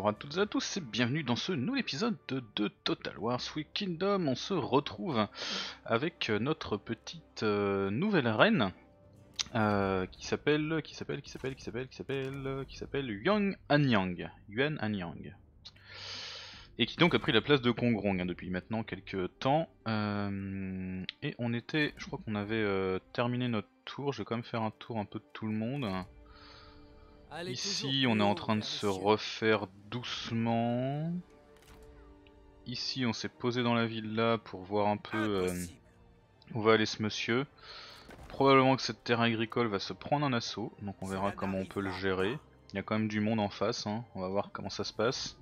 Bonjour à toutes et à tous et bienvenue dans ce nouvel épisode de Total War Three Kingdoms. On se retrouve avec notre petite nouvelle reine qui s'appelle Yuan Anyang. Yuan Anyang. Et qui donc a pris la place de Kongrong depuis maintenant quelques temps. Et on était, je crois qu'on avait terminé notre tour. Je vais quand même faire un tour un peu de tout le monde. Ici on est en train de se refaire doucement. Ici on s'est posé dans la ville là pour voir un peu où va aller ce monsieur. Probablement que cette terre agricole va se prendre en assaut, donc on verra comment on peut le gérer. Il y a quand même du monde en face, hein. On va voir comment ça se passe.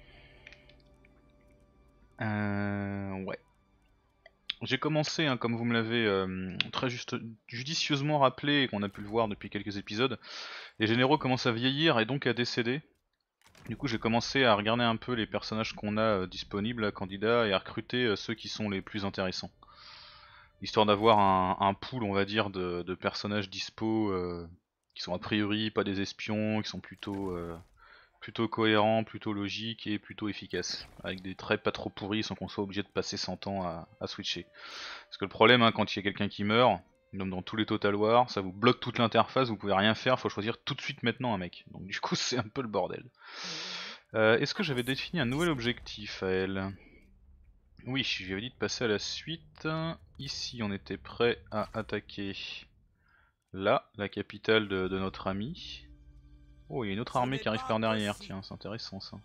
Ouais. J'ai commencé, hein, comme vous me l'avez très judicieusement rappelé et qu'on a pu le voir depuis quelques épisodes, les généraux commencent à vieillir et donc à décéder. Du coup j'ai commencé à regarder un peu les personnages qu'on a disponibles à candidats et à recruter ceux qui sont les plus intéressants. Histoire d'avoir un pool on va dire de personnages dispo qui sont a priori pas des espions, qui sont plutôt cohérents, plutôt logiques et plutôt efficaces. Avec des traits pas trop pourris sans qu'on soit obligé de passer 100 ans à switcher. Parce que le problème hein, quand il y a quelqu'un qui meurt, comme dans tous les Total War, ça vous bloque toute l'interface, vous pouvez rien faire, faut choisir tout de suite maintenant un mec. Donc du coup c'est un peu le bordel. Est-ce que j'avais défini un nouvel objectif à elle? Oui, j'avais dit de passer à la suite. Ici on était prêt à attaquer là, la capitale de notre ami. Oh, il y a une autre armée qui arrive par derrière, tiens, c'est intéressant ça.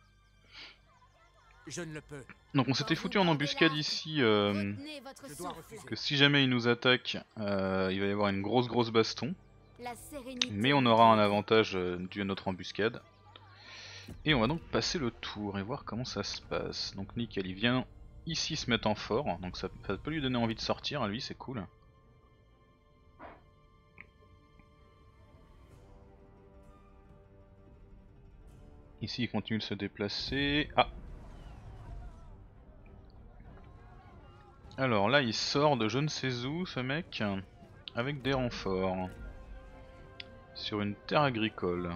Donc on s'était foutu en embuscade ici, que si jamais il nous attaque, il va y avoir une grosse baston. Mais on aura un avantage dû à notre embuscade. Et on va donc passer le tour et voir comment ça se passe. Donc nickel, il vient ici se mettre en fort, donc ça peut lui donner envie de sortir à lui, c'est cool. Ici il continue de se déplacer. Ah! Alors là il sort de je ne sais où ce mec, avec des renforts. Sur une terre agricole.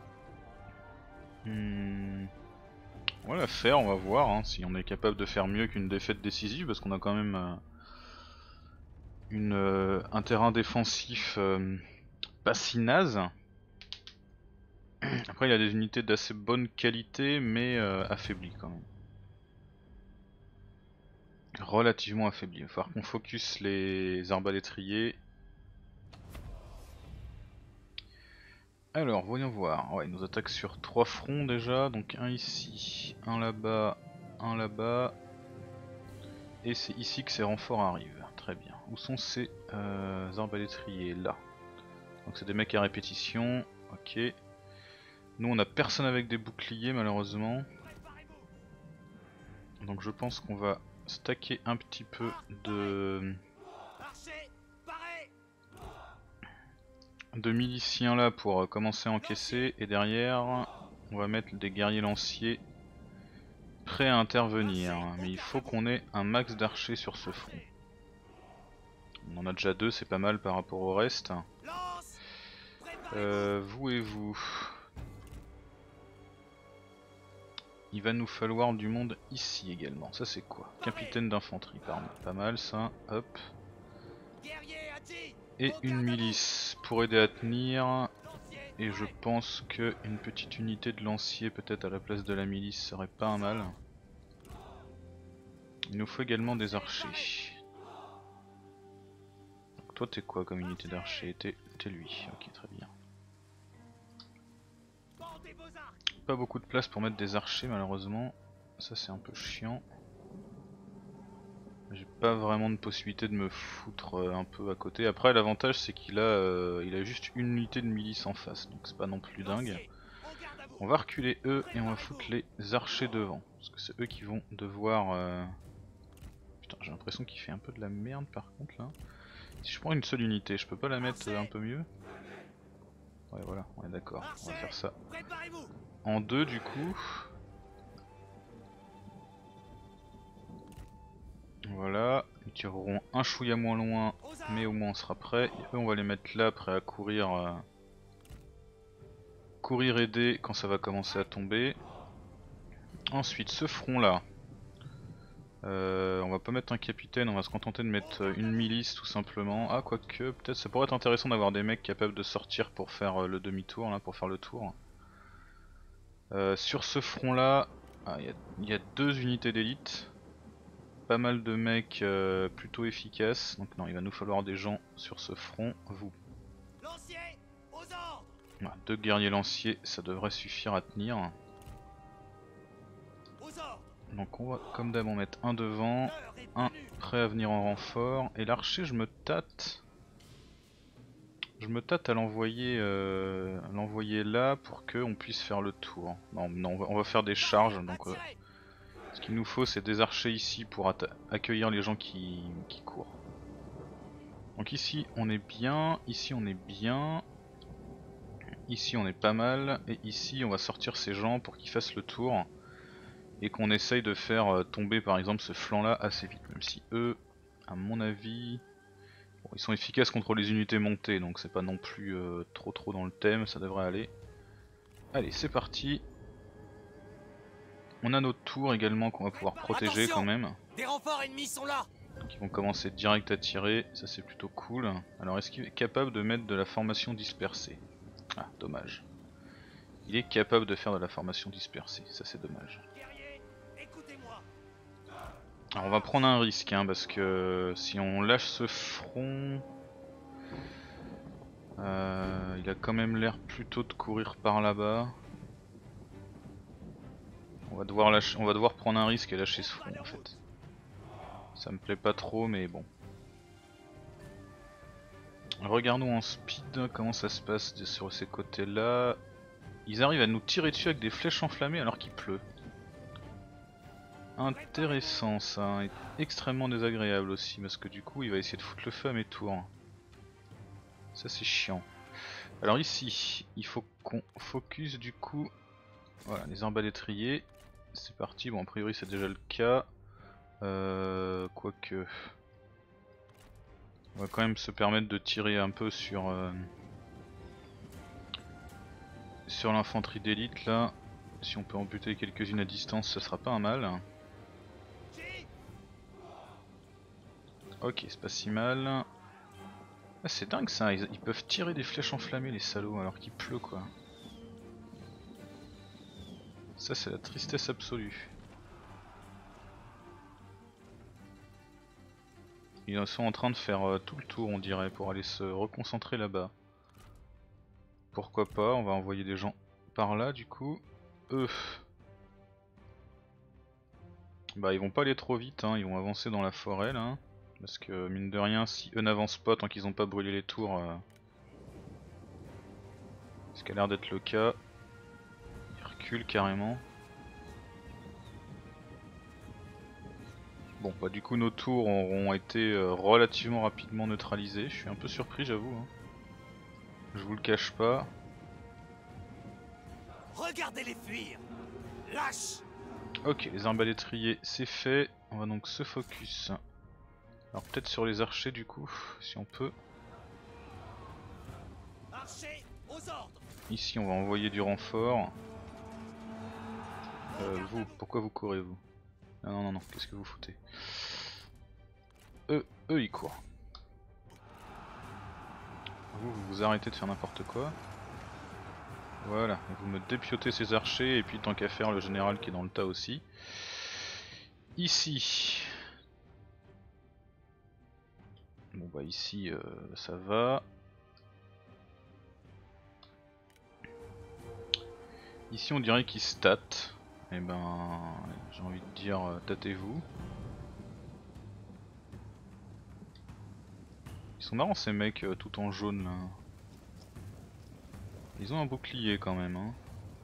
On va la faire, on va voir hein, si on est capable de faire mieux qu'une défaite décisive, parce qu'on a quand même un terrain défensif pas si naze. Après il y a des unités d'assez bonne qualité, mais affaiblies quand même. Relativement affaiblies. Il va falloir qu'on focus les arbalétriers. Alors voyons voir, ouais, il nous attaque sur 3 fronts déjà, donc un ici, un là-bas, et c'est ici que ces renforts arrivent, très bien. Où sont ces arbalétriers? Là. Donc c'est des mecs à répétition, ok. Nous on a personne avec des boucliers malheureusement. Donc je pense qu'on va stacker un petit peu de miliciens là pour commencer à encaisser, et derrière on va mettre des guerriers lanciers prêts à intervenir, mais il faut qu'on ait un max d'archers sur ce front. On en a déjà 2, c'est pas mal par rapport au reste. Vous et vous. Il va nous falloir du monde ici également, ça c'est quoi? Capitaine d'infanterie, pardon, pas mal ça, hop. Et une milice pour aider à tenir. Et je pense que une petite unité de lanciers peut-être à la place de la milice serait pas un mal. Il nous faut également des archers. Donc toi t'es quoi comme unité d'archer? T'es lui, ok très bien. Pas beaucoup de place pour mettre des archers malheureusement, ça c'est un peu chiant. J'ai pas vraiment de possibilité de me foutre un peu à côté. Après l'avantage c'est qu'il a juste une unité de milice en face, donc c'est pas non plus dingue. On va reculer eux et on va foutre les archers devant, parce que c'est eux qui vont devoir... Putain j'ai l'impression qu'il fait un peu de la merde par contre là. Si je prends une seule unité, je peux pas la mettre un peu mieux? Ouais voilà, on est d'accord, on va faire ça en deux du coup. Voilà, ils tireront un chouïa moins loin, mais au moins on sera prêt. Et eux on va les mettre là, prêts à courir, courir aider quand ça va commencer à tomber. Ensuite, ce front là. On va pas mettre un capitaine, on va se contenter de mettre une milice tout simplement. Ah, quoique, peut-être ça pourrait être intéressant d'avoir des mecs capables de sortir pour faire le demi-tour, là, pour faire le tour. Sur ce front là, il y a 2 unités d'élite. Pas mal de mecs plutôt efficaces. Donc non, il va nous falloir des gens sur ce front. Vous. Voilà, 2 guerriers lanciers, ça devrait suffire à tenir. Donc on va comme d'hab en mettre un devant, un prêt à venir en renfort. Et l'archer, je me tâte. Je me tâte à l'envoyer là pour qu'on puisse faire le tour. Non, non, on va faire des charges. Donc ce qu'il nous faut, c'est des archers ici pour accueillir les gens qui courent. Donc ici on est bien, ici on est bien, ici on est pas mal, et ici on va sortir ces gens pour qu'ils fassent le tour. Et qu'on essaye de faire tomber par exemple ce flanc là assez vite, même si eux, à mon avis, bon, ils sont efficaces contre les unités montées, donc c'est pas non plus trop dans le thème, ça devrait aller. Allez, c'est parti. On a notre tour également qu'on va pouvoir protéger. Attention, quand même. Des renforts ennemis sont là. Donc ils vont commencer direct à tirer, ça c'est plutôt cool. Alors est-ce qu'il est capable de mettre de la formation dispersée? Ah, dommage. Il est capable de faire de la formation dispersée, ça c'est dommage. Alors on va prendre un risque hein, parce que si on lâche ce front, il a quand même l'air plutôt de courir par là-bas. On va devoir prendre un risque et lâcher ce front en fait. Ça me plaît pas trop mais bon. Regardons en speed comment ça se passe sur ces côtés là. Ils arrivent à nous tirer dessus avec des flèches enflammées alors qu'il pleut. Intéressant ça, et extrêmement désagréable aussi parce que du coup il va essayer de foutre le feu à mes tours. Ça c'est chiant. Alors ici, il faut qu'on focus du coup, voilà, les arbalétriers. C'est parti, bon a priori c'est déjà le cas. Quoique... On va quand même se permettre de tirer un peu sur l'infanterie d'élite là. Si on peut en buter quelques-unes à distance, ça sera pas un mal. Ok, c'est pas si mal. Ah, c'est dingue ça, ils peuvent tirer des flèches enflammées les salauds alors qu'il pleut quoi. Ça c'est la tristesse absolue. Ils sont en train de faire tout le tour on dirait pour aller se reconcentrer là-bas. Pourquoi pas, on va envoyer des gens par là du coup. Eux, bah ils vont pas aller trop vite, hein. Ils vont avancer dans la forêt là. Parce que mine de rien, si eux n'avancent pas tant qu'ils ont pas brûlé les tours, ce qui a l'air d'être le cas, ils reculent carrément. Bon bah du coup nos tours auront été relativement rapidement neutralisés, je suis un peu surpris j'avoue. Hein. Je vous le cache pas. Regardez-les fuir. Lâche. Ok, les arbalétriers c'est fait, on va donc se focus. Alors peut-être sur les archers du coup, si on peut. Archers, aux ordres. Ici on va envoyer du renfort. Vous, pourquoi vous courez vous? Ah non non non, qu'est-ce que vous foutez? Eux ils courent. Vous vous arrêtez de faire n'importe quoi. Voilà, vous me dépiotez ces archers et puis tant qu'à faire le général qui est dans le tas aussi. Ici. Bon bah ici ça va. Ici on dirait qu'ils se tâtent. Et ben j'ai envie de dire tâtez-vous. Ils sont marrants ces mecs tout en jaune là. Ils ont un bouclier quand même hein.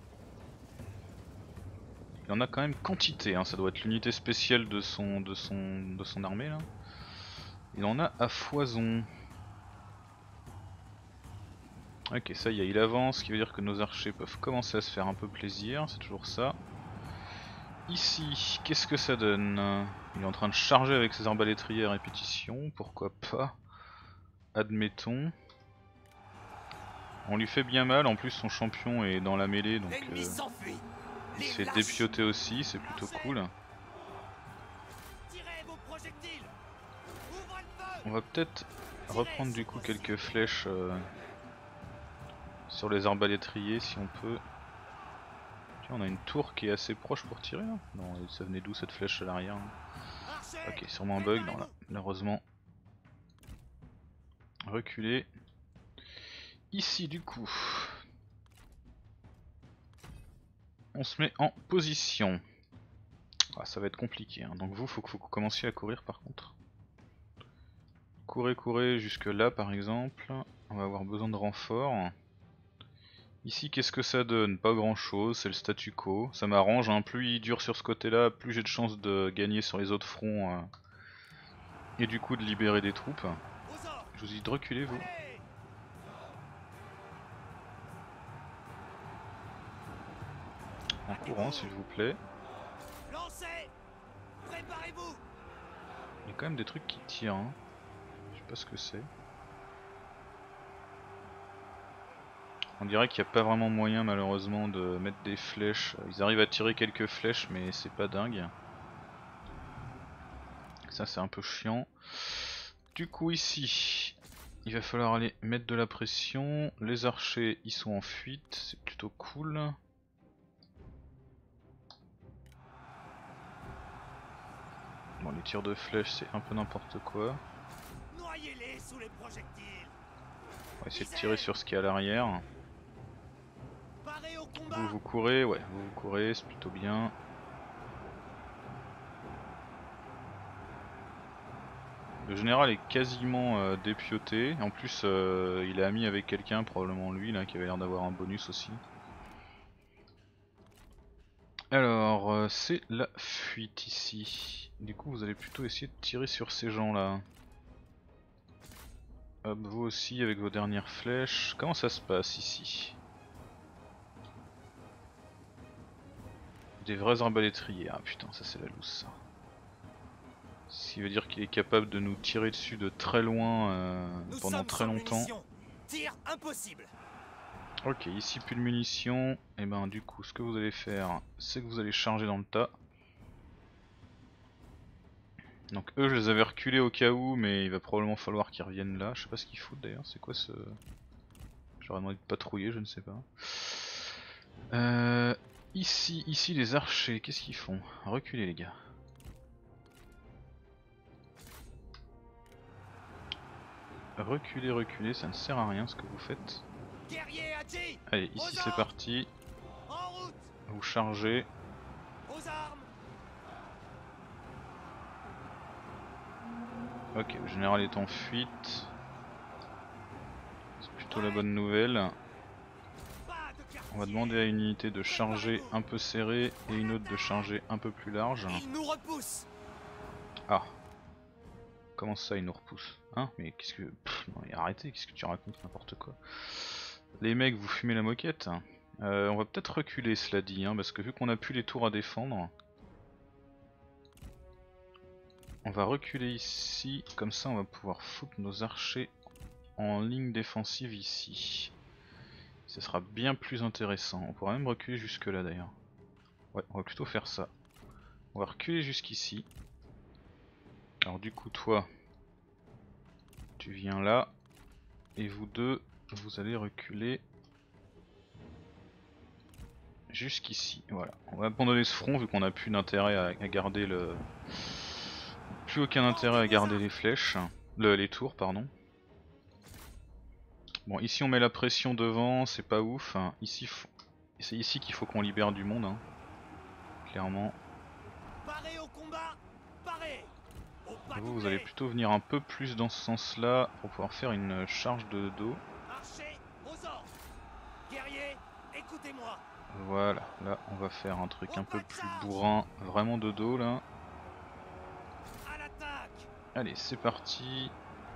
Il en a quand même quantité hein. Ça doit être l'unité spéciale de son armée là. Il en a à foison. Ok, ça y est, il avance, ce qui veut dire que nos archers peuvent commencer à se faire un peu plaisir, c'est toujours ça. Ici, qu'est-ce que ça donne? Il est en train de charger avec ses arbalétriers à répétition, pourquoi pas? Admettons. On lui fait bien mal, en plus son champion est dans la mêlée donc... Il se fait dépioter aussi, c'est plutôt cool. Tirez vos projectiles. Ouvrez le feu. On va peut-être reprendre du coup quelques flèches sur les arbalétriers si on peut. Tiens, on a une tour qui est assez proche pour tirer là. Non, ça venait d'où cette flèche à l'arrière? Ok, sûrement un bug. Non, là, malheureusement. Reculer. Ici du coup. On se met en position. Ah, ça va être compliqué, hein. Donc faut que vous commenciez à courir par contre. Courez, courez jusque là par exemple. On va avoir besoin de renfort. Ici qu'est-ce que ça donne? Pas grand chose, c'est le statu quo. Ça m'arrange, hein. Plus il dure sur ce côté là, plus j'ai de chances de gagner sur les autres fronts. Et du coup de libérer des troupes. Je vous dis de reculer vous. En courant s'il vous plaît. Lancez. Préparez-vous. Il y a quand même des trucs qui tirent, hein. Je sais pas ce que c'est. On dirait qu'il n'y a pas vraiment moyen malheureusement de mettre des flèches. Ils arrivent à tirer quelques flèches mais c'est pas dingue. Ça c'est un peu chiant. Du coup ici, il va falloir aller mettre de la pression. Les archers ils sont en fuite, c'est plutôt cool. Bon, les tirs de flèches c'est un peu n'importe quoi. Noyez-les sous les projectiles. On va essayer de tirer sur ce qui est à l'arrière. Parez au combat. Vous courez, ouais, vous courez, c'est plutôt bien. Le général est quasiment dépioté. En plus, il est ami avec quelqu'un, probablement lui, là, qui avait l'air d'avoir un bonus aussi. Alors, c'est la fuite ici. Du coup, vous allez plutôt essayer de tirer sur ces gens-là. Hop, vous aussi avec vos dernières flèches. Comment ça se passe ici? Des vrais arbalétriers. Ah putain, ça c'est la loose ça. Ce qui veut dire qu'il est capable de nous tirer dessus de très loin pendant très longtemps. Tir impossible. Ok, ici plus de munitions. Et ben du coup, ce que vous allez faire, c'est que vous allez charger dans le tas. Donc eux, je les avais reculés au cas où, mais il va probablement falloir qu'ils reviennent là. Je sais pas ce qu'ils foutent d'ailleurs. C'est quoi ce... J'aurais demandé de patrouiller, je ne sais pas. Ici les archers, qu'est-ce qu'ils font? Reculez les gars. Reculez, reculez, ça ne sert à rien ce que vous faites. Allez, ici c'est parti. Vous chargez. Aux armes. Ok, le général est en fuite. C'est plutôt la bonne nouvelle. On va demander à une unité de charger un peu serré et une autre de charger un peu plus large. Il nous repousse. Ah. Comment ça il nous repousse? Hein? Mais qu'est-ce que... Pff, non mais arrêtez, qu'est-ce que tu racontes, n'importe quoi. Les mecs, vous fumez la moquette. On va peut-être reculer cela dit, hein, parce que vu qu'on a plus les tours à défendre, on va reculer ici, comme ça on va pouvoir foutre nos archers en ligne défensive ici. Ce sera bien plus intéressant, on pourra même reculer jusque là d'ailleurs. Ouais, on va plutôt faire ça. On va reculer jusqu'ici. Alors du coup toi, tu viens là, et vous deux, vous allez reculer jusqu'ici. Voilà, on va abandonner ce front vu qu'on a plus d'intérêt à garder le... Plus aucun intérêt à garder les flèches, les tours pardon. Bon ici on met la pression devant, c'est pas ouf. Ici, c'est ici qu'il faut qu'on libère du monde, hein. Clairement. Parez au combat. Parez. Vous, vous allez plutôt venir un peu plus dans ce sens là pour pouvoir faire une charge de dos. Archer, aux ordres. Guerrier, écoutez-moi. Voilà, là on va faire un truc un peu plus bourrin, vraiment de dos là. À l'attaque. Allez c'est parti.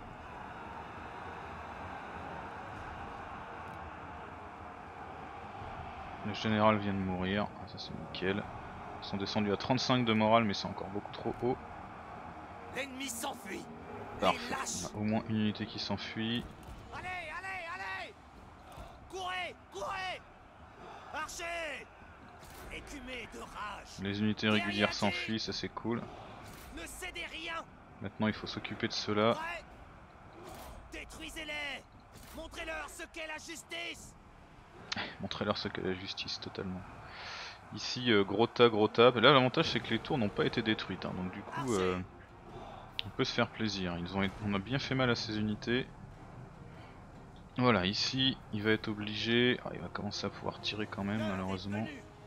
Le général vient de mourir, ça c'est nickel. Ils sont descendus à 35 de morale mais c'est encore beaucoup trop haut. L'ennemi s'enfuit. Parfait, on a au moins une unité qui s'enfuit. Allez, allez, allez. Courez, courez. Archer. écumez de rage. Les unités régulières s'enfuient, ça c'est cool. Ne cédez rien. Maintenant il faut s'occuper de ceux-là. Prêt. Détruisez-les. Montrez-leur ce qu'est la justice. Montrez-leur ce qu'est la justice, totalement. Ici, gros tas. Là, l'avantage c'est que les tours n'ont pas été détruites, hein, donc du coup, on peut se faire plaisir. On a bien fait mal à ces unités. Voilà, ici, il va être obligé. Ah, il va commencer à pouvoir tirer quand même, malheureusement.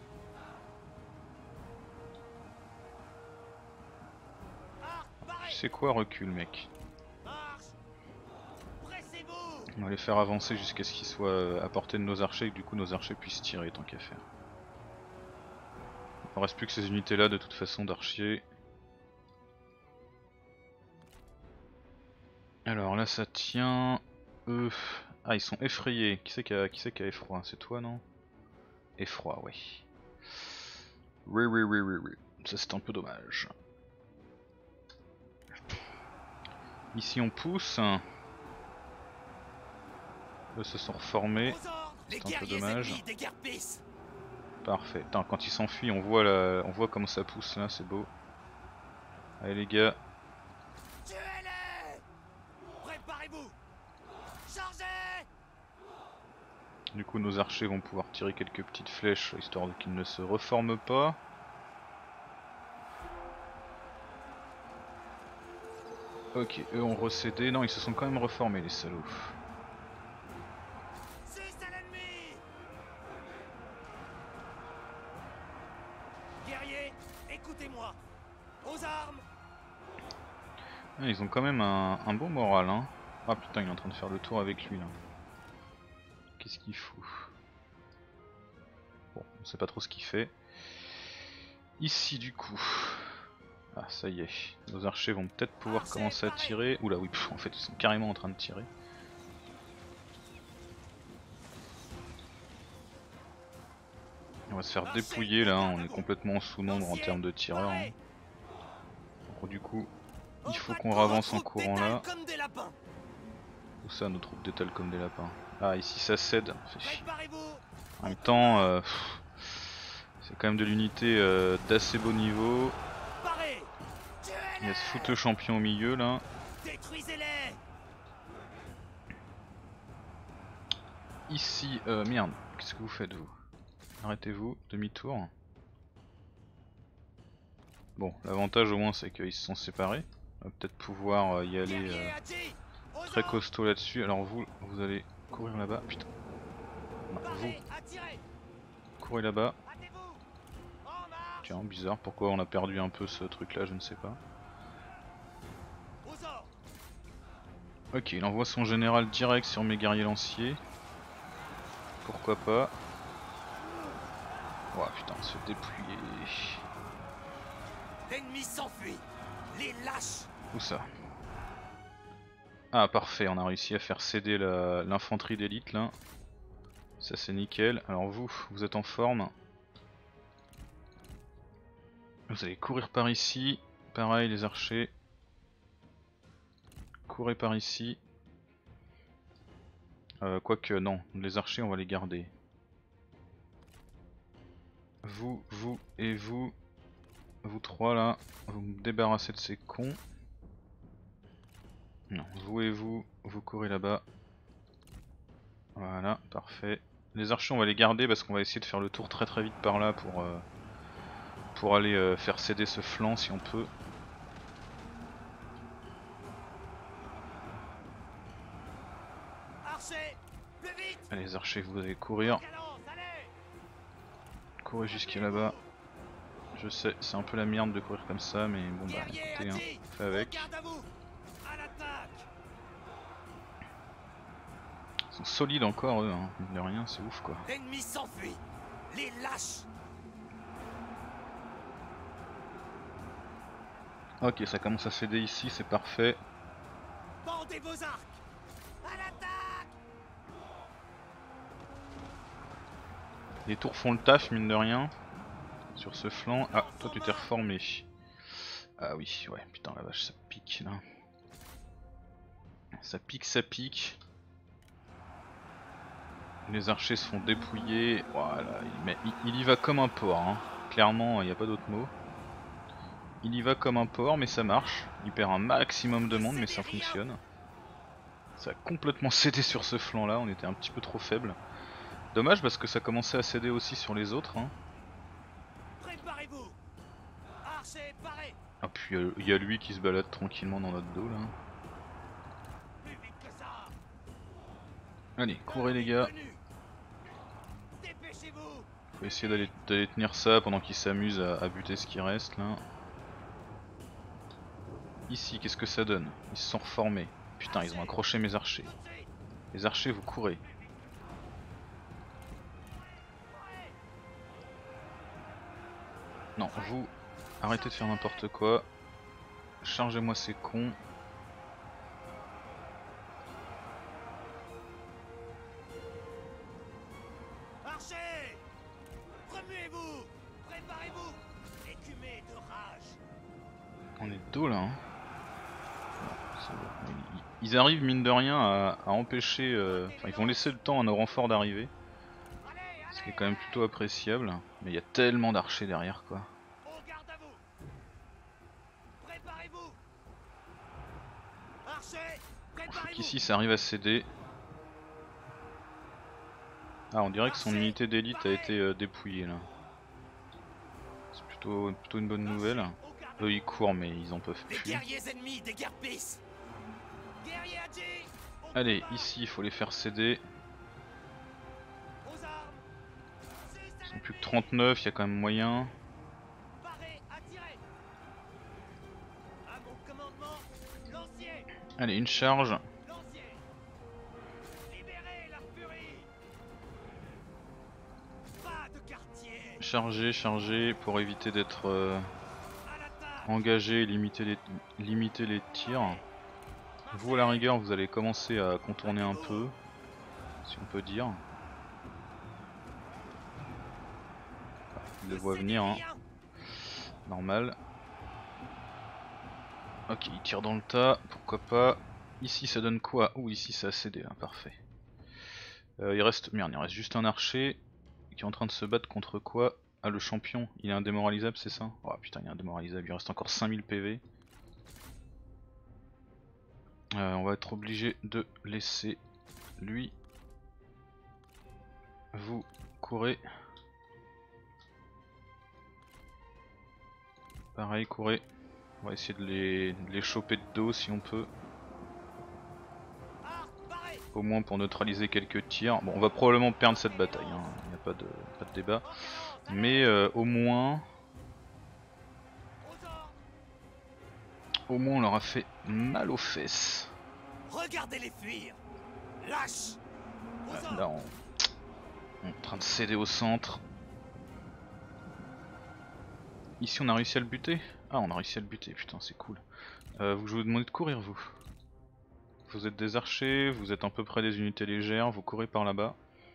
Tu sais quoi, recule, mec. On va les faire avancer jusqu'à ce qu'ils soient à portée de nos archers et que du coup nos archers puissent tirer tant qu'à faire. Il ne reste plus que ces unités là de toute façon d'archers. Alors là ça tient. Ah, ils sont effrayés. Qui c'est qui a effroi? C'est toi, non? Effroi, oui. Oui. Ça c'est un peu dommage. Ici on pousse. Eux se sont reformés. C'est un peu dommage. Parfait. Attends, quand ils s'enfuient, on voit comment ça pousse là, c'est beau. Allez les gars. Préparez-vous. Chargez. Du coup nos archers vont pouvoir tirer quelques petites flèches histoire qu'ils ne se reforment pas. Ok, eux ont recédé. Non, ils se sont quand même reformés les salauds. Guerriers, écoutez-moi. Aux armes. Ah, ils ont quand même un bon moral, hein. Ah putain, il est en train de faire le tour avec lui là. Qu'est-ce qu'il fout? Bon, on sait pas trop ce qu'il fait. Ici du coup. Ah ça y est, nos archers vont peut-être pouvoir commencer à tirer. Oula oui, en fait ils sont carrément en train de tirer. On va se faire dépouiller là, on est complètement sous nombre en termes de tireurs. Hein. Donc, du coup, il faut qu'on ravance en courant là. Où ça, nos troupes d'étalent comme des lapins? Ah ici ça cède. En même temps, c'est quand même de l'unité d'assez beau niveau. Il y a ce fouteux champion au milieu là. Ici, merde, qu'est-ce que vous faites vous? Arrêtez-vous, demi-tour. Bon, l'avantage au moins c'est qu'ils se sont séparés. On va peut-être pouvoir y aller très costaud là-dessus. Alors vous allez courir là-bas. Putain. Non, vous. Courez là-bas. Tiens, bizarre, pourquoi on a perdu un peu ce truc là, je ne sais pas. Ok, il envoie son général direct sur mes guerriers lanciers. Pourquoi pas. Oh putain, se dépouiller. L'ennemi s'enfuit. Les lâches. Où ça? Ah parfait, on a réussi à faire céder l'infanterie d'élite là. Ça c'est nickel. Alors vous êtes en forme. Vous allez courir par ici. Pareil les archers. Courez par ici. Quoique non, les archers on va les garder. Vous et vous. Vous trois là, vous me débarrassez de ces cons. Non, vous et vous courez là-bas. Voilà, parfait. Les archers on va les garder parce qu'on va essayer de faire le tour très vite par là pour aller faire céder ce flanc si on peut. Allez les archers, vous allez courir. Courez jusqu'à là-bas. Je sais, c'est un peu la merde de courir comme ça, mais bon bah écoutez, hein, on fait avec. Ils sont solides encore eux, hein, mine de rien, c'est ouf quoi. L'ennemi s'enfuit. Les lâches. Ok, ça commence à céder ici, c'est parfait. Bandez vos arcs. À l'attaque. Les tours font le taf, mine de rien. Sur ce flanc. Ah, toi tu t'es reformé. Ah oui, ouais, putain la vache, ça pique là. Ça pique. Les archers se font dépouiller. Voilà, il y va comme un porc. Hein. Clairement, il n'y a pas d'autre mot. Il y va comme un porc, mais ça marche. Il perd un maximum de monde, mais ça fonctionne. Ça a complètement cédé sur ce flanc là, on était un petit peu trop faible. Dommage parce que ça commençait à céder aussi sur les autres. Hein. Préparez-vous. Archer, paré. Ah puis il y a lui qui se balade tranquillement dans notre dos là. Plus vite que ça. Allez, courez les gars. Dépêchez-vous. Faut essayer d'aller tenir ça pendant qu'ils s'amusent à buter ce qui reste là. Ici, qu'est-ce que ça donne? Ils se sont reformés. Putain, ils ont accroché mes archers. Les archers, vous courez. Non, vous, arrêtez de faire n'importe quoi. Chargez-moi ces cons. Archer. Remuez-vous. Préparez-vous. Écumez de rage. On est dos là. Hein. Ils arrivent mine de rien à empêcher. Enfin, ils vont laisser le temps à nos renforts d'arriver. Ce qui est quand même plutôt appréciable. Mais il y a tellement d'archers derrière quoi. Au garde à vous. Préparez-vous. Archer. Faut qu'ici ça arrive à céder. Ah, on dirait que son unité d'élite a été dépouillée là. C'est plutôt une bonne nouvelle. Eux ils courent mais ils en peuvent Les plus. guerriers ennemis des guerpis. Guerrier Hadji. Allez, ici il faut les faire céder. Aux armes. Ils sont plus que 39, il y a quand même moyen. Paré à tirer. À mon commandement, lancier. Allez, une charge. Lancier. Libérez la furie. Pas de quartier. Charger pour éviter d'être À l'attaque. engagé et limiter les tirs. Vous à la rigueur vous allez commencer à contourner un peu, si on peut dire. Il le voit venir, hein. Normal. Ok, il tire dans le tas, pourquoi pas. Ici ça donne quoi? Ouh, ici ça a cédé, hein, parfait. Il reste juste un archer qui est en train de se battre contre quoi? Ah, le champion, il est indémoralisable, c'est ça? Oh putain, il est indémoralisable, il reste encore 5000 PV. On va être obligé de laisser lui. Vous courez. Pareil, courez. On va essayer de les choper de dos si on peut. Au moins pour neutraliser quelques tirs. Bon, on va probablement perdre cette bataille, hein. Il n'y a pas de débat. Mais au moins on leur a fait mal aux fesses. Regardez-les fuir. Lâche. Là on est en train de céder au centre. Ici on a réussi à le buter. Ah, on a réussi à le buter, putain c'est cool. Je vais vous demander de courir vous. Vous êtes des archers, vous êtes à peu près des unités légères, vous courez par là-bas.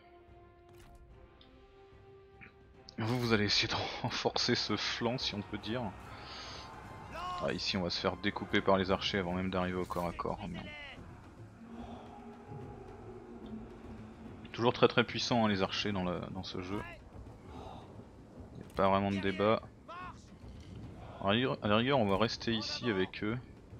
Vous allez essayer de renforcer ce flanc si on peut dire. Ah, ici on va se faire découper par les archers avant même d'arriver au corps à corps. Oh, toujours très puissant hein, les archers dans ce jeu. Il n'y a pas vraiment de débat. À la rigueur on va rester ici avec eux.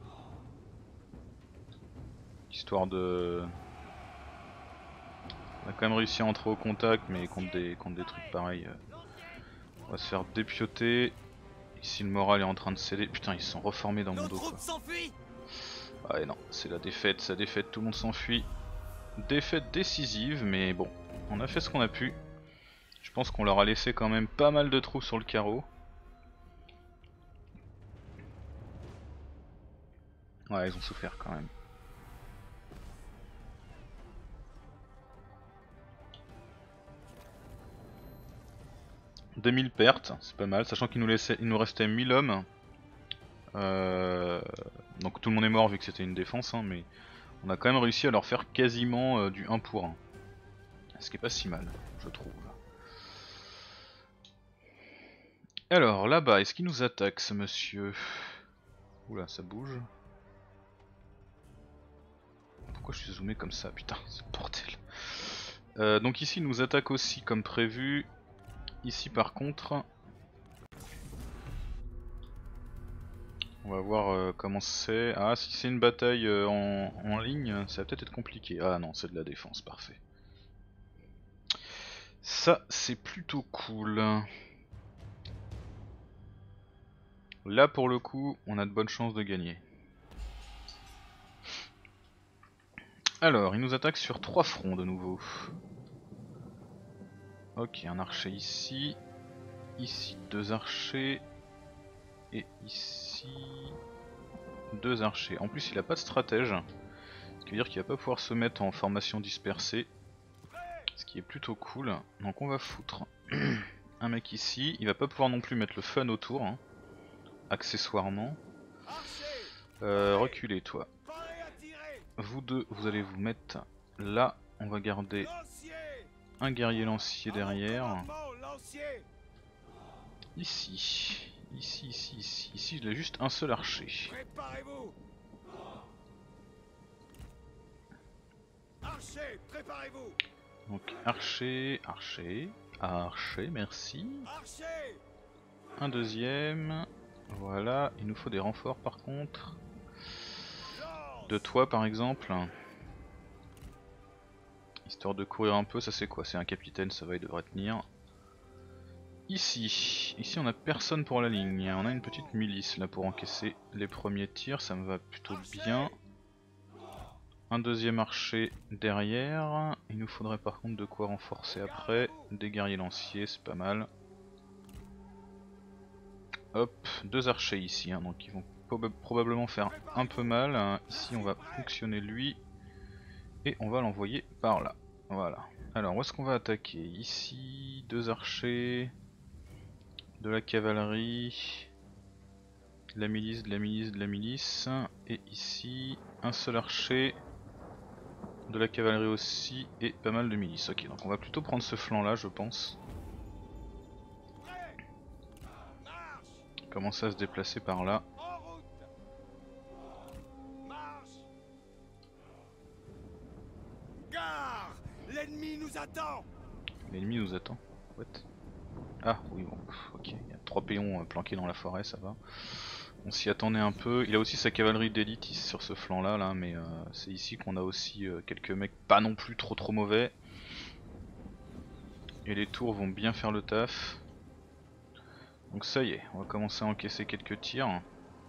Histoire de... On a quand même réussi à entrer au contact mais contre des trucs pareils. On va se faire dépioter. Ici le moral est en train de céder. Putain ils se sont reformés dans mon dos quoi. Ah et non, c'est la défaite, sa défaite, tout le monde s'enfuit. Défaite décisive mais bon, on a fait ce qu'on a pu. Je pense qu'on leur a laissé quand même pas mal de trous sur le carreau. Ouais ils ont souffert quand même. « 2000 pertes, c'est pas mal, sachant qu'il nous restait 1000 hommes. Donc tout le monde est mort vu que c'était une défense, hein, mais on a quand même réussi à leur faire quasiment du 1 pour 1. Ce qui est pas si mal, je trouve. Alors là-bas, est-ce qu'il nous attaque ce monsieur? Oula, ça bouge. Pourquoi je suis zoomé comme ça? Putain, c'est le bordel. Donc ici, il nous attaque aussi comme prévu. Ici, par contre, on va voir comment c'est. Ah, si c'est une bataille en ligne, ça va peut-être être compliqué. Ah non, c'est de la défense, parfait. Ça, c'est plutôt cool. Là, pour le coup, on a de bonnes chances de gagner. Alors, il nous attaque sur 3 fronts de nouveau. Ok, un archer ici. Ici, 2 archers. Et ici, 2 archers. En plus, il a pas de stratège. Ce qui veut dire qu'il va pas pouvoir se mettre en formation dispersée. Ce qui est plutôt cool. Donc on va foutre un mec ici. Il va pas pouvoir non plus mettre le fun autour. Hein, accessoirement. Reculez toi. Vous deux, vous allez vous mettre là. On va garder un guerrier lancier derrière. Ici. Ici, il a juste un seul archer. Préparez-vous. Archer, préparez-vous. Donc archer, merci. Archer. Un deuxième. Voilà, il nous faut des renforts par contre. De toi par exemple. Histoire de courir un peu, ça c'est quoi? C'est un capitaine, ça va, il devrait tenir. Ici on a personne pour la ligne, on a une petite milice là pour encaisser les premiers tirs, ça me va plutôt bien. Un deuxième archer derrière, il nous faudrait par contre de quoi renforcer après, des guerriers lanciers, c'est pas mal. Hop, 2 archers ici, hein, donc ils vont probablement faire un peu mal. Ici on va fonctionner lui, et on va l'envoyer par là, voilà. Alors où est-ce qu'on va attaquer? Ici, 2 archers, de la cavalerie, de la milice, et ici un seul archer, de la cavalerie aussi, et pas mal de milices. Ok, donc on va plutôt prendre ce flanc là je pense. Commencer à se déplacer par là. Gare, l'ennemi nous attend. L'ennemi nous attend. What? Ah oui bon, ok, il y a 3 péons planqués dans la forêt, ça va. On s'y attendait un peu. Il a aussi sa cavalerie d'élite sur ce flanc là, mais c'est ici qu'on a aussi quelques mecs pas non plus trop mauvais. Et les tours vont bien faire le taf. Donc ça y est, on va commencer à encaisser quelques tirs.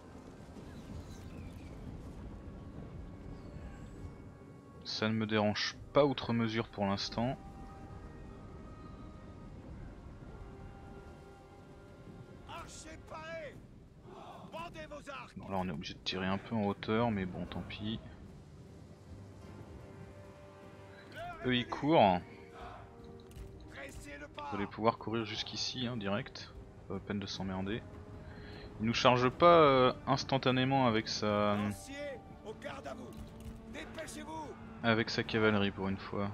Ça ne me dérange pas outre mesure pour l'instant. Bon, là on est obligé de tirer un peu en hauteur, mais bon tant pis. Eux ils courent. Vous allez pouvoir courir jusqu'ici hein, direct. Pas la peine de s'emmerder. Il nous charge pas instantanément avec sa cavalerie pour une fois.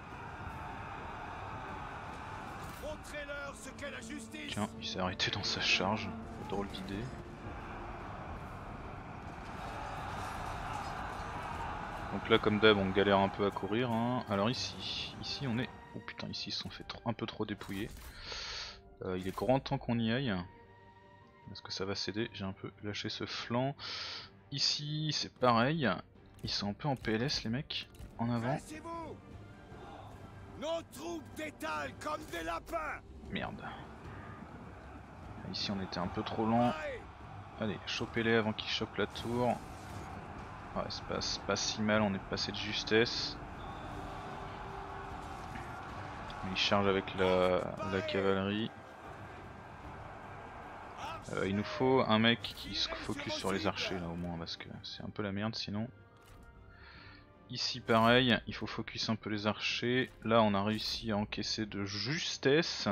Tiens, il s'est arrêté dans sa charge. Drôle d'idée. Donc là comme d'hab on galère un peu à courir hein. Alors ici on est... Oh putain, ici ils se sont fait un peu trop dépouiller. Il est grand temps qu'on y aille. Est-ce que ça va céder? J'ai un peu lâché ce flanc. Ici c'est pareil. Ils sont un peu en PLS les mecs. En avant. Nos troupes détalent comme des lapins. Merde. Ici on était un peu trop lent. Allez, chopez-les avant qu'ils chopent la tour. Ouais, c'est pas si mal, on est passé de justesse. Il charge avec la cavalerie. Il nous faut un mec qui se focus sur les archers là au moins parce que c'est un peu la merde sinon. Ici pareil, il faut focus un peu les archers. Là on a réussi à encaisser de justesse.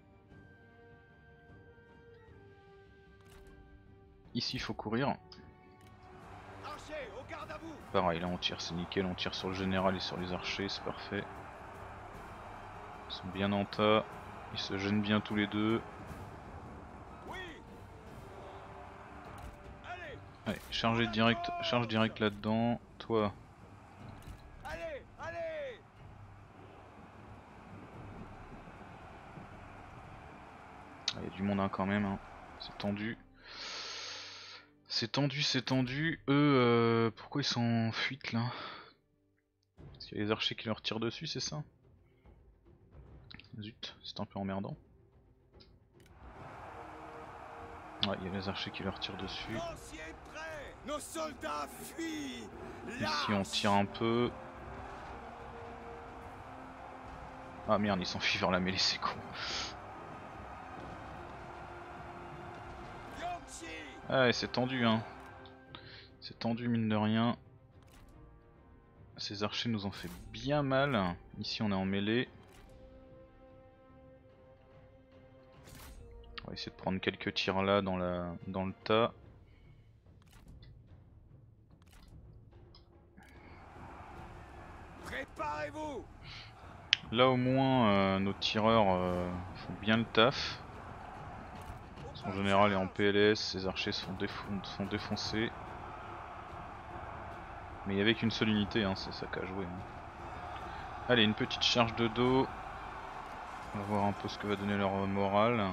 Ici il faut courir. Pareil là on tire, c'est nickel, on tire sur le général et sur les archers, c'est parfait. Ils sont bien en tas, ils se gênent bien tous les deux. Allez, charge direct là-dedans, toi. du monde hein, quand même, hein. C'est tendu. C'est tendu, c'est tendu. Eux, pourquoi ils sont en fuite là? Parce qu'il y a les archers qui leur tirent dessus, c'est ça? Zut, c'est un peu emmerdant. Ouais, il y a les archers qui leur tirent dessus. Nos soldats fuient. Ici on tire un peu. Ah merde, ils s'enfuient vers la mêlée, c'est con. Ah ouais, c'est tendu hein. C'est tendu mine de rien. Ces archers nous ont fait bien mal. Ici on est en mêlée. On va essayer de prendre quelques tirs là dans le tas. Préparez-vous. Là au moins nos tireurs font bien le taf. En général et en PLS, ces archers sont défoncés. Mais il n'y avait qu'une seule unité, hein, c'est ça qu'a joué. Hein. Allez, une petite charge de dos. On va voir un peu ce que va donner leur morale.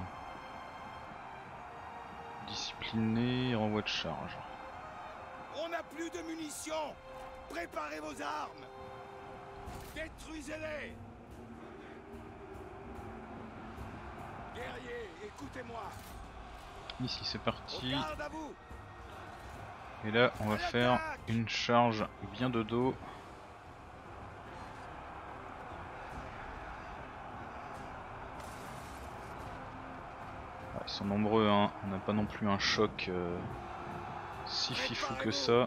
Discipliné, renvoi de charge. On n'a plus de munitions. Préparez vos armes. Détruisez-les. Guerriers, écoutez-moi. Ici c'est parti. Garde à vous. Et là on va faire une charge bien de dos. Ah, ils sont nombreux hein, on n'a pas non plus un choc si fifou que ça.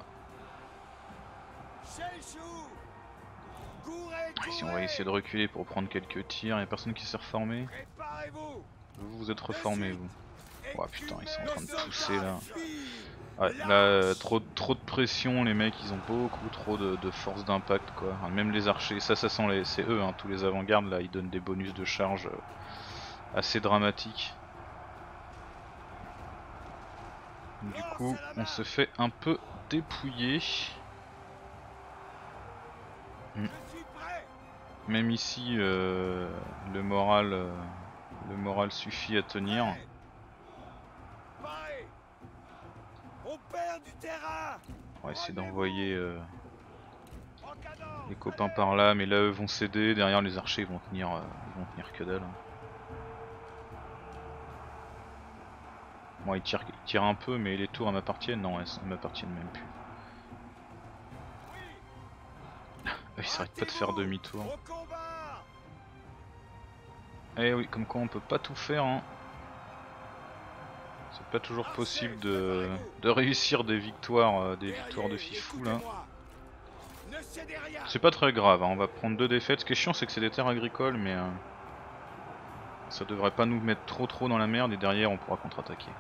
Ici on va essayer de reculer pour prendre quelques tirs, il n'y a personne qui s'est reformé. Vous êtes reformés vous. Oh putain ils sont en train de pousser là. Ouais, là trop de pression, les mecs ils ont beaucoup trop de force d'impact quoi. Même les archers, ça sent c'est eux hein, tous les avant-gardes là ils donnent des bonus de charge assez dramatiques. Du coup on se fait un peu dépouiller. Même ici le moral suffit à tenir. On va essayer d'envoyer les copains par là, mais là eux vont céder, derrière les archers ils vont tenir que dalle. Bon ils tirent un peu mais les tours elles m'appartiennent, non elles m'appartiennent même plus. Ils s'arrêtent pas de faire demi-tour. Eh oui, comme quoi on peut pas tout faire hein. C'est pas toujours possible de réussir des victoires de fifou là. C'est pas très grave, hein. On va prendre 2 défaites. Ce qui est chiant c'est que c'est des terres agricoles mais ça devrait pas nous mettre trop dans la merde et derrière on pourra contre-attaquer.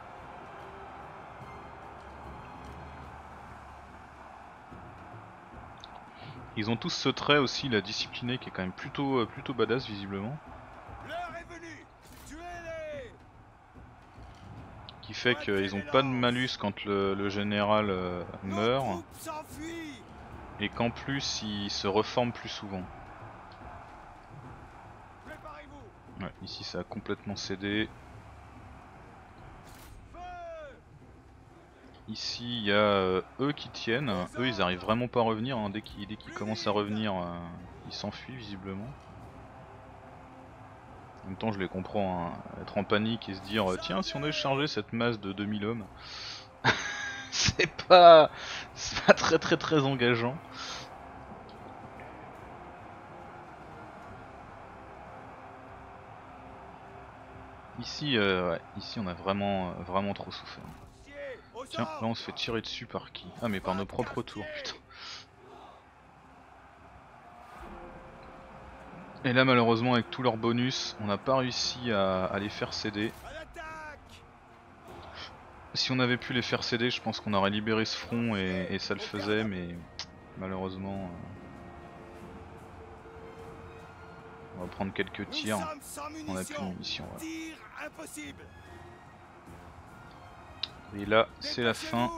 Ils ont tous ce trait aussi, la disciplinée qui est quand même plutôt badass visiblement. Qui fait qu'ils ont pas de malus quand le général meurt. Et qu'en plus ils se reforment plus souvent. Ouais, ici ça a complètement cédé. Ici il y a eux qui tiennent, eux ils arrivent vraiment pas à revenir, hein. Dès qu'ils commencent à revenir ils s'enfuient visiblement. En même temps je les comprends, hein. Être en panique et se dire tiens si on avait chargé cette masse de 2000 hommes, c'est pas très engageant. Ici, ici on a vraiment trop souffert. Tiens, là on se fait tirer dessus par qui? Ah mais par nos propres tours, putain. Et là malheureusement avec tous leurs bonus, on n'a pas réussi à les faire céder. Si on avait pu les faire céder, je pense qu'on aurait libéré ce front et ça le faisait, mais malheureusement... on va prendre quelques tirs, on a plus de munitions. Voilà. Et là, c'est la fin.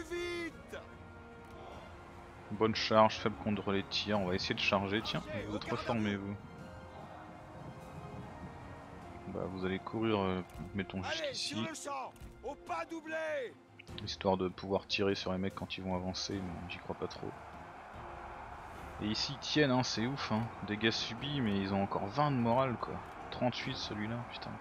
Bonne charge, faible contre les tirs, on va essayer de charger. Tiens, vous êtes reformés vous. Bah vous allez courir, mettons Allez, sur jusqu'ici, le champ, au pas doublé. histoire de pouvoir tirer sur les mecs quand ils vont avancer, mais j'y crois pas trop. Et ici ils tiennent, hein, c'est ouf, hein. Dégâts subis, mais ils ont encore 20 de morale quoi. 38 celui-là, putain.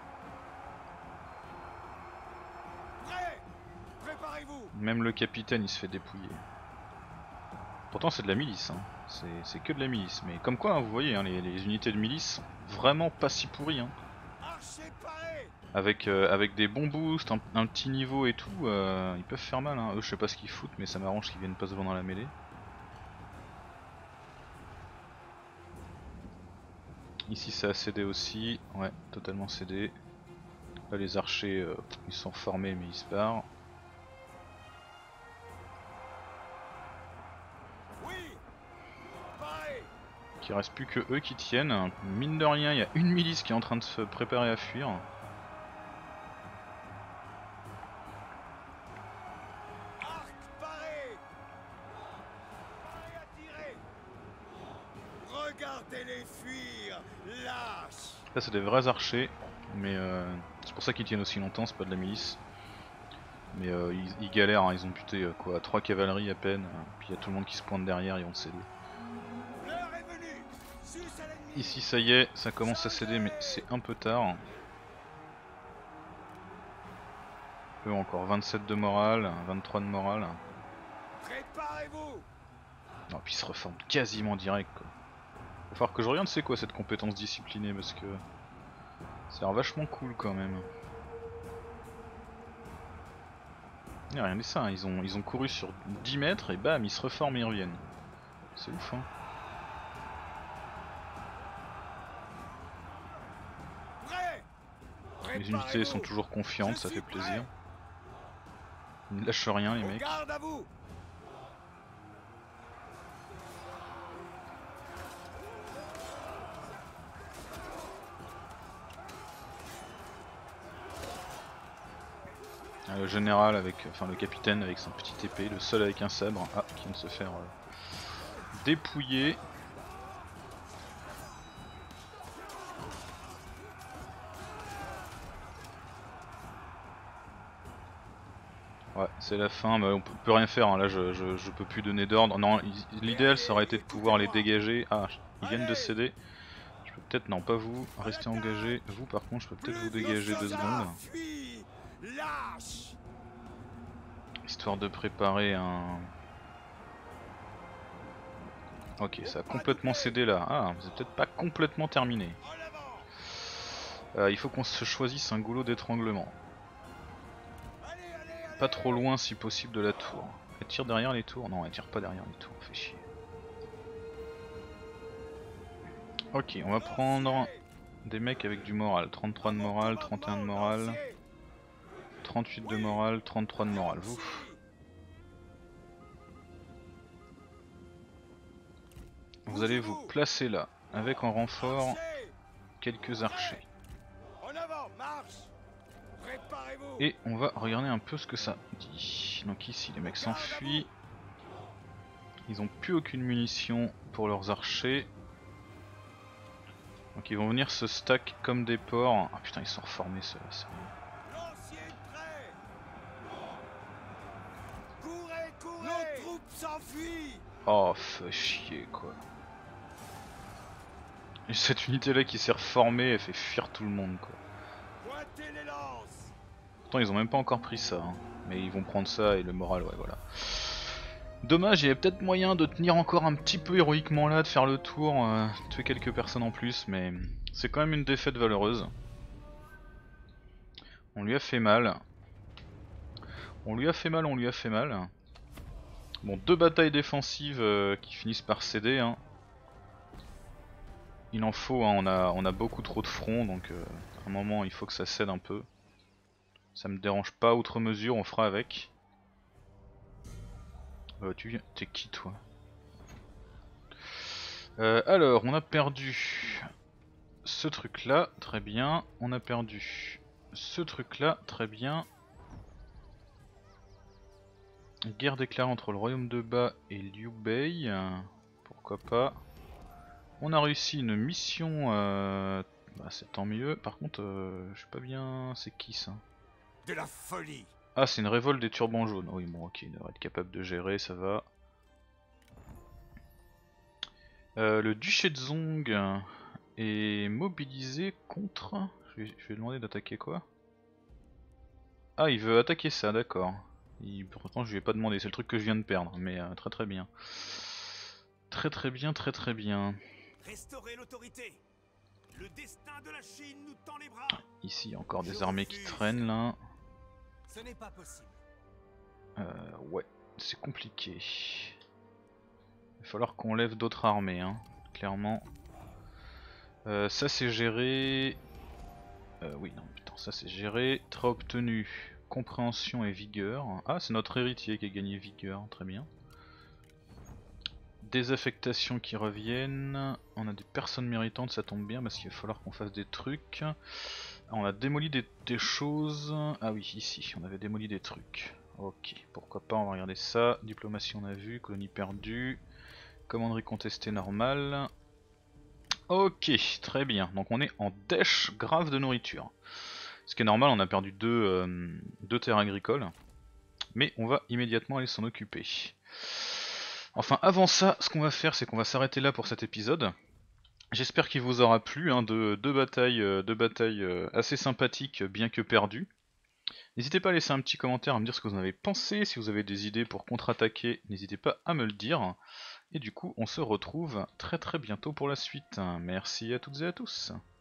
Prêt. Préparez-vous. Même le capitaine il se fait dépouiller. Pourtant c'est de la milice, hein. C'est que de la milice, mais comme quoi hein, vous voyez hein, les unités de milice sont vraiment pas si pourries hein. Archer paré. Avec des bons boosts, un petit niveau et tout, ils peuvent faire mal hein. Eux je sais pas ce qu'ils foutent mais ça m'arrange qu'ils viennent pas se vendre dans la mêlée. Ici ça a cédé aussi, ouais totalement cédé. Là les archers ils sont formés mais ils se barrent. Oui. Paré. Il reste plus que eux qui tiennent. Mine de rien, il y a une milice qui est en train de se préparer à fuir. Arc paré. Paré à tirer. Regardez-les fuir. Lâche. Là c'est des vrais archers, mais c'est pour ça qu'ils tiennent aussi longtemps, c'est pas de la milice. Mais ils galèrent, hein, ils ont buté quoi, 3 cavaleries à peine, puis il y a tout le monde qui se pointe derrière, ils vont céder. L'heure est venue. Sus à l'ennemi. Ici ça y est, ça commence à céder mais c'est un peu tard. Eux encore 27 de morale, 23 de morale. Préparez-vous. Non, puis ils se reforment quasiment direct quoi. Va falloir que je regarde c'est quoi cette compétence disciplinée parce que ça a l'air vachement cool quand même. Et regardez ça, hein, ils ont couru sur 10 mètres et bam ils se reforment et ils reviennent. C'est ouf hein. Prêt. Les unités sont toujours confiantes, ça fait plaisir. Ils ne lâchent rien les mecs. Garde à vous. Le général avec, enfin le capitaine avec son petit épée, le seul avec un sabre, qui vient de se faire dépouiller. Ouais, c'est la fin, mais on peut rien faire, hein. Là je peux plus donner d'ordre. Non, l'idéal ça aurait été de pouvoir les dégager. Ah, ils viennent de céder. Je peux peut-être, non pas vous, rester engagé. Vous par contre je peux peut-être vous dégager 2 secondes. Lâche. Histoire de préparer un... Ok, ça a complètement cédé là. Ah, c'est peut-être pas complètement terminé. Il faut qu'on se choisisse un goulot d'étranglement. Pas trop loin si possible de la tour. Elle tire derrière les tours? Non, elle tire pas derrière les tours, fait chier. Ok, on va prendre des mecs avec du moral. 33 de morale, 31 de morale, 38 de morale, 33 de morale. Vous. Vous allez vous placer là, avec en renfort quelques archers. Et on va regarder un peu ce que ça dit. Donc ici les mecs s'enfuient. Ils ont plus aucune munition pour leurs archers. Donc ils vont venir se stack comme des porcs. Ah putain ils sont reformés ceux-là, sérieux. Nos troupes s'enfuient. Oh fait chier quoi. Et cette unité là qui s'est reformée elle fait fuir tout le monde quoi. Pointez les lances. Pourtant ils ont même pas encore pris ça hein. Mais ils vont prendre ça et le moral ouais voilà. Dommage, il y avait peut-être moyen de tenir encore un petit peu héroïquement là, de faire le tour, tuer quelques personnes en plus, mais c'est quand même une défaite valeureuse. On lui a fait mal. On lui a fait mal, on lui a fait mal. Bon, 2 batailles défensives qui finissent par céder. Hein. Il en faut, hein, on a beaucoup trop de fronts, donc à un moment il faut que ça cède un peu. Ça me dérange pas outre mesure, on fera avec. T'es qui toi? Alors, on a perdu ce truc là, très bien. On a perdu ce truc là, très bien. Guerre déclarée entre le royaume de Ba et Liu Bei, pourquoi pas. On a réussi une mission Bah c'est tant mieux. Par contre, je sais pas bien... C'est qui ça? De la folie. Ah, c'est une révolte des turbans jaunes. Oui, bon, ok, il devrait être capable de gérer, ça va. Le duché de Zong est mobilisé contre... Je vais lui demander d'attaquer quoi? Ah, il veut attaquer ça, d'accord. Pourtant, je lui ai pas demandé, c'est le truc que je viens de perdre, mais très très bien. Très très bien, très très bien. Restaurer l'autorité. Le destin de la Chine nous tend les bras. Ici, il y a encore Je des armées qui refuse. traînent là. Ce n'est pas possible. Ouais, c'est compliqué. Il va falloir qu'on lève d'autres armées, hein, clairement. Ça c'est géré. Oui, non, putain, ça c'est géré. Très obtenu. Compréhension et vigueur. Ah, c'est notre héritier qui a gagné vigueur, très bien. Des affectations qui reviennent. On a des personnes méritantes, ça tombe bien parce qu'il va falloir qu'on fasse des trucs. Ah, on a démoli des choses. Ah oui, ici, on avait démoli des trucs. Ok, pourquoi pas, on va regarder ça. Diplomatie on a vu, colonie perdue. Commanderie contestée normale. Ok, très bien. Donc on est en dèche grave de nourriture. Ce qui est normal, on a perdu deux terres agricoles. Mais on va immédiatement aller s'en occuper. Enfin, avant ça, ce qu'on va faire, c'est qu'on va s'arrêter là pour cet épisode. J'espère qu'il vous aura plu, hein, deux batailles assez sympathiques, bien que perdues. N'hésitez pas à laisser un petit commentaire, à me dire ce que vous en avez pensé. Si vous avez des idées pour contre-attaquer, n'hésitez pas à me le dire. Et du coup, on se retrouve très très bientôt pour la suite. Merci à toutes et à tous.